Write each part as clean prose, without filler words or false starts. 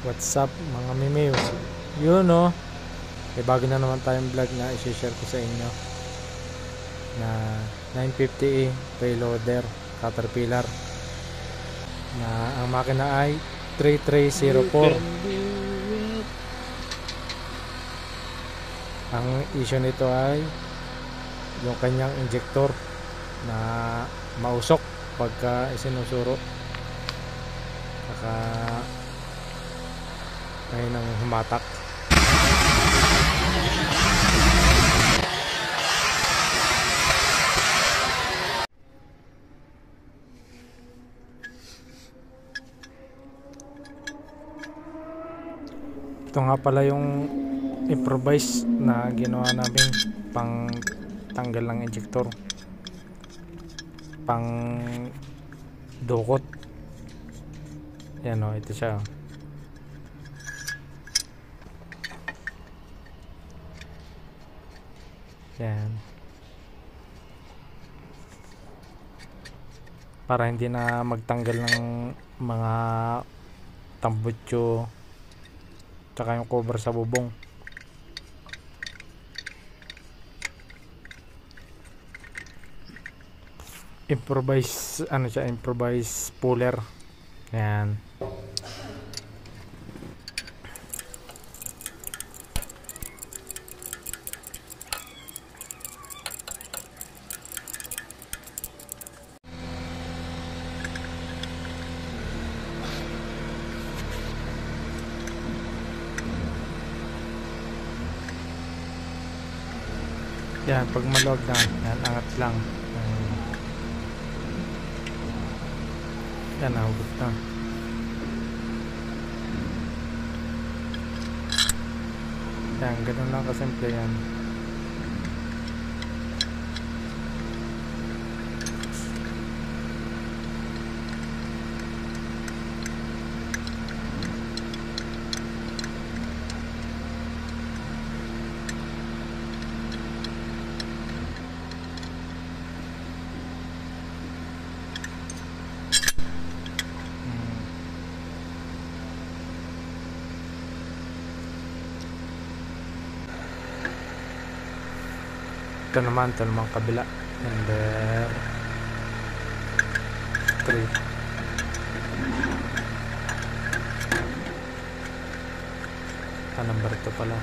What's up mga memews? Yun no, may bago na naman tayong vlog na i-share ko sa inyo na 950E payloader Caterpillar na ang makina ay 3304. Ang issue nito ay yung kanyang injector na mausok pagka isinusuro, saka may nang humatak. Ito nga pala yung improvise na ginawa namin pang tanggal ng injector, pang dukot. Yan o, ito siya. Yan, para hindi na magtanggal ng mga tambutso tsaka yung cover sa bubong. Improvise, ano siya, improvise puller. Yan. Yan, pag malog na, yan, angat lang. Yan, nahugot na. Yan, ganun lang kasimple yan. Ito naman kabila, number 3. Number 2 pala.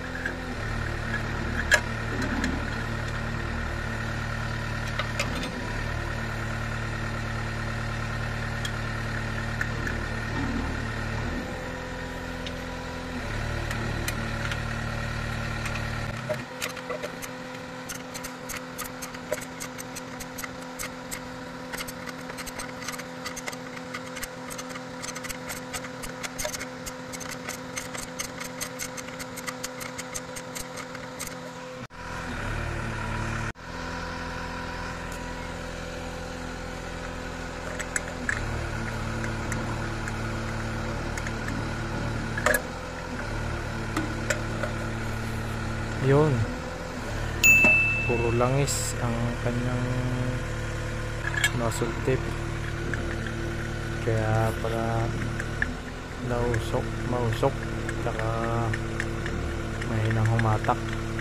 Yun, puro langis ang kanyang nozzle tip, kaya para mausok saka mahinang humatak.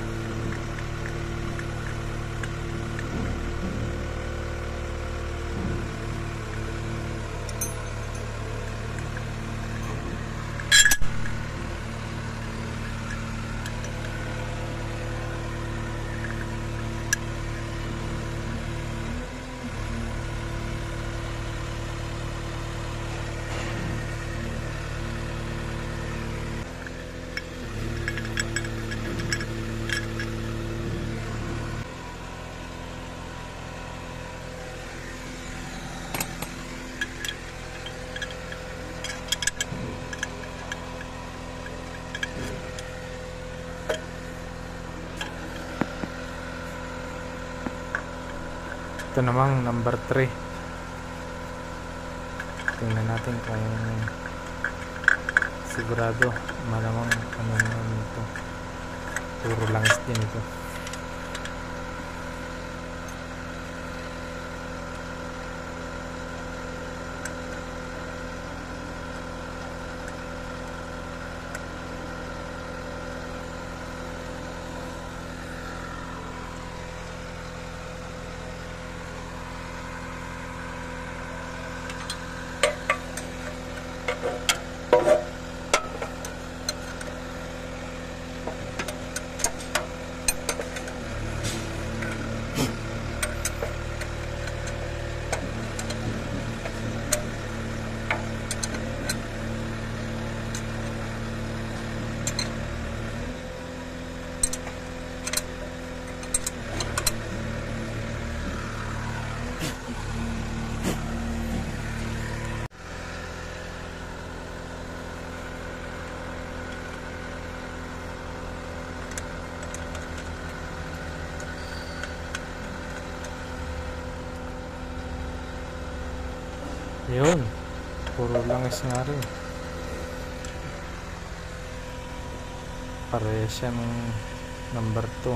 Ito namang number 3. Tingnan natin kung sigurado. Malamang ano naman ito, puro langis din ito. Yun, puro langis nga rin. Parehas siya ng number 2.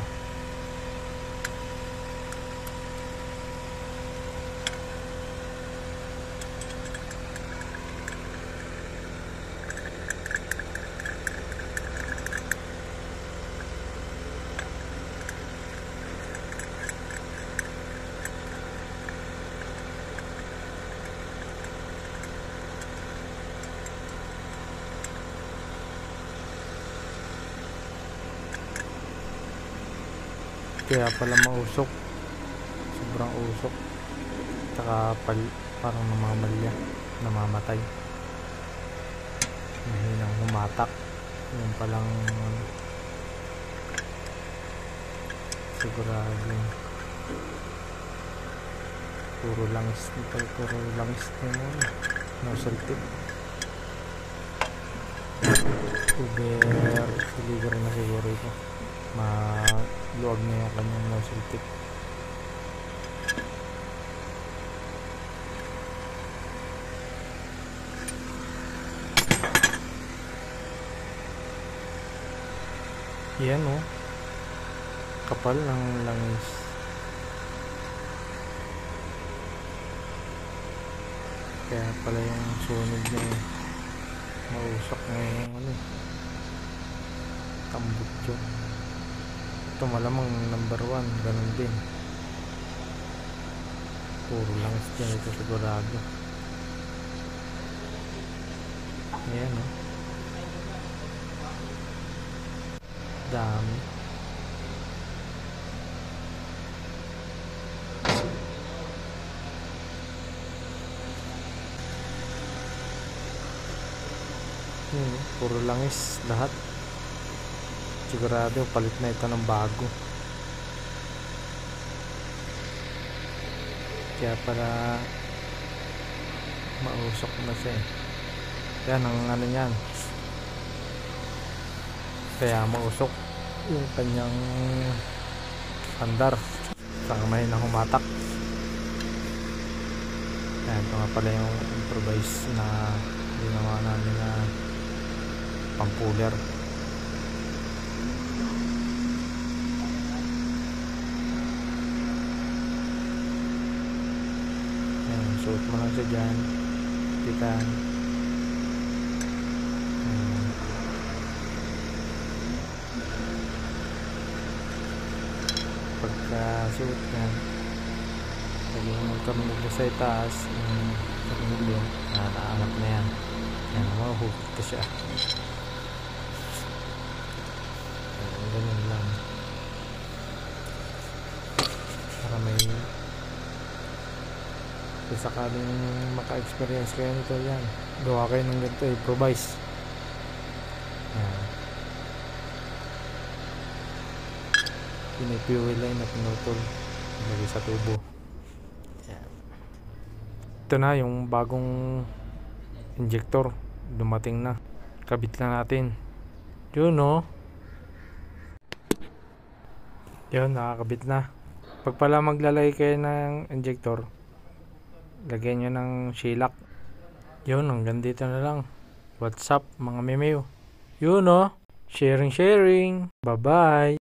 Kaya pala mausok, sobrang usok, tsaka parang namamalya, namamatay, mahinang humatak. Yun palang sigurado puro langis na yun, nozzle tip. Uber deliver na siguro ito, maluwag na yung kanyang nozzle tip. Yan o, kapal ng langis. Kaya pala yung sunog niya mausok na yung tambutso. Ito malamang number 1, ganun din. Puro langis dyan ito sigurado. Ayan o, dami. Puro langis lahat. Sigurado palit na ito ng bago. Kaya para mausok na siya yan ang ano yan, kaya mausok yung kanyang andar, saka may na humatak. Yan, ito nga pala yung improvise na ginawa namin na pampuller. Yan, suot mo lang siya dyan, titan. Pagka suot yan, pag yung magkaroon sa itaas sa kanilyo, nakaangat na yan. Yan, mahuhukit ka siya. Ganun lang para may sakaling maka-experience kayo nito. Yan, gawa kayo ng ganito, improvise. Yan, pinifuel line na pinutol lagi sa tubo. Yan, ito na yung bagong injector, dumating na, kabit na natin. Yun o, yun, nakakabit na. Pag pala maglalagay kayo ng injector, lagyan nyo ng shellac. Yun, hanggang dito na lang. What's up mga memeo? Yun o, sharing. Bye bye.